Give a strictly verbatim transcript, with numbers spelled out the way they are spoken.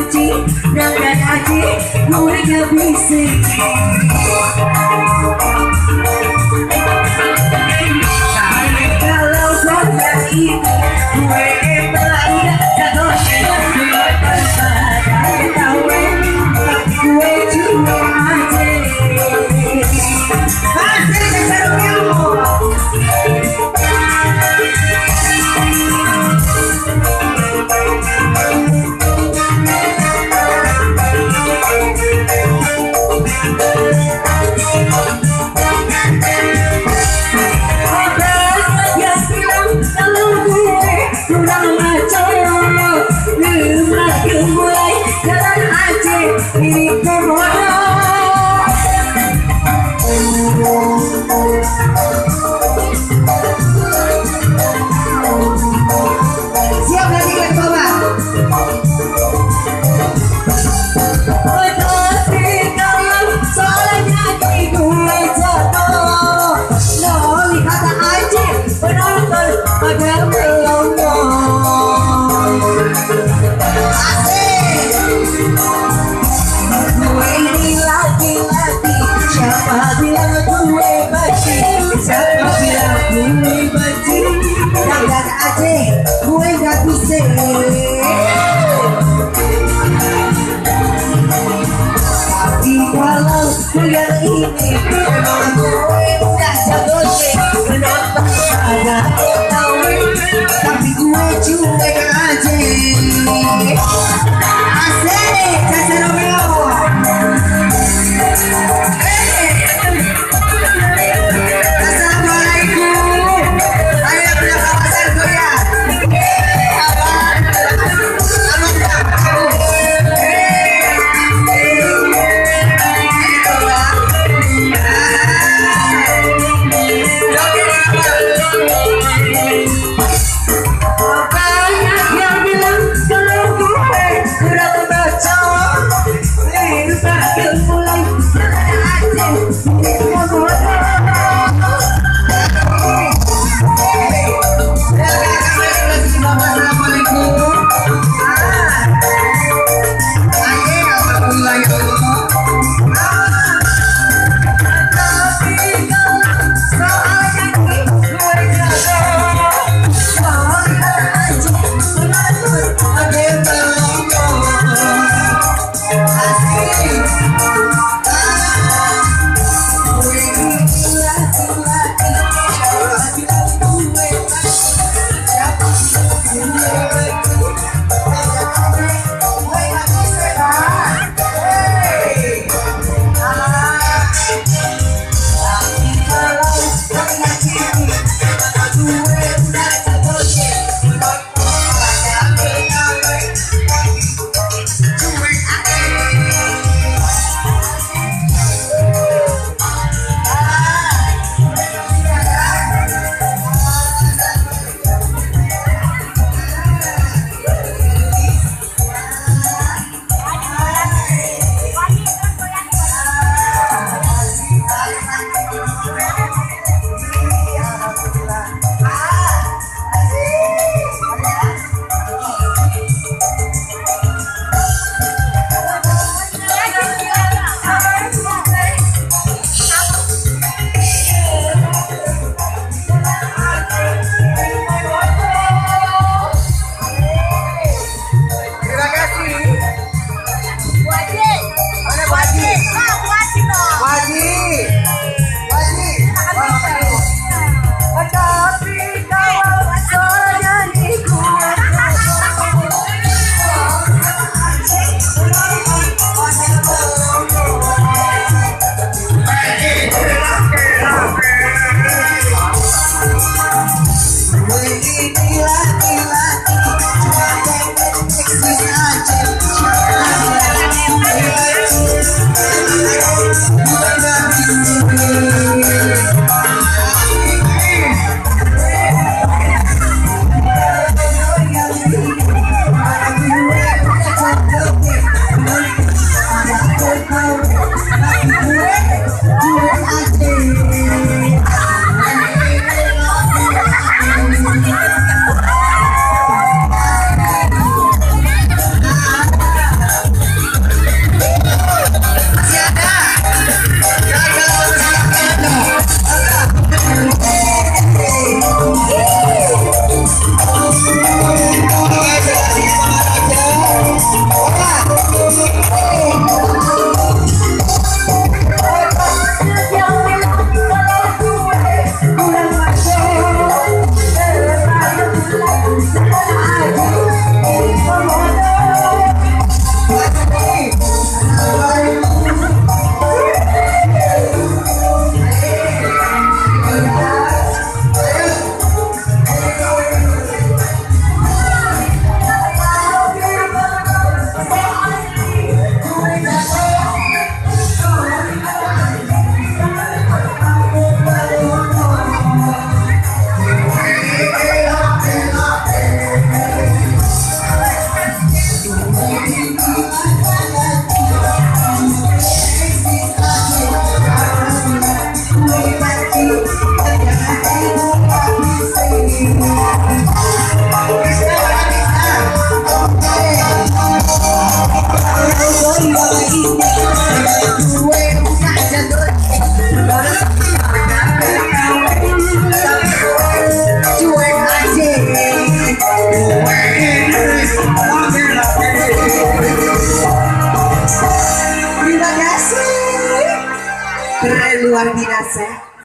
benci dan aji gue gak bisa. Kalau kau gak ini gue emang gak dosa. Gue bersalah tahu tapi gue cuma aja. Masih keseruan. Ini siap lagi ke bawah. Tapi kalau soalnya di gue jatuh, loli kata aja penonton pada melongo. Siapa bilang gue benci? Siapa bilang gue benci? Jangan aja gue gak bisa. Tapi kalau kuliah ini memang gue udah jago sih menonton ada tahu, tapi gue cuek aja. Asik, Caca Romeo. luar biasa.